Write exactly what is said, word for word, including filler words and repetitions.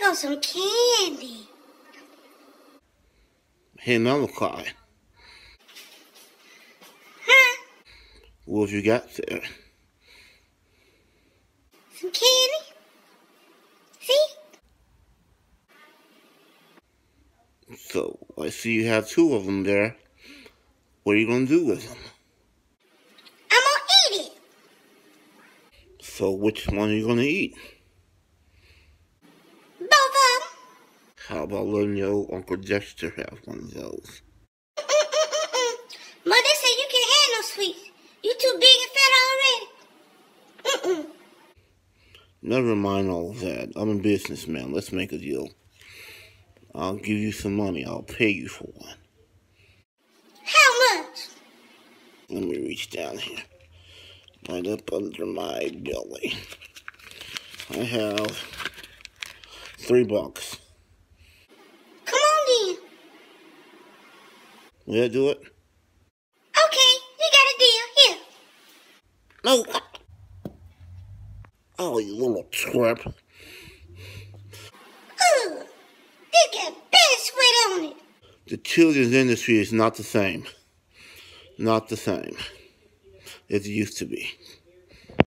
want some candy. Hey, Malachi. Huh? What have you got there? Some candy. See? So, I see you have two of them there. What are you going to do with them? I'm gonna eat it. So, which one are you going to eat? Both of them. How about letting your Uncle Dexter have one of those? Mm-mm-mm-mm. Mother said you can't have no sweets. You too big and fat already. Mm-mm. Never mind all of that. I'm a businessman. Let's make a deal. I'll give you some money. I'll pay you for one. How much? Let me reach down here. Right up under my belly. I have three bucks. Come on then. Will that do it? Okay, you got a deal. Here. No. Oh, you little twerp. Ugh. They got bad sweat on it. The children's industry is not the same. Not the same as it used to be.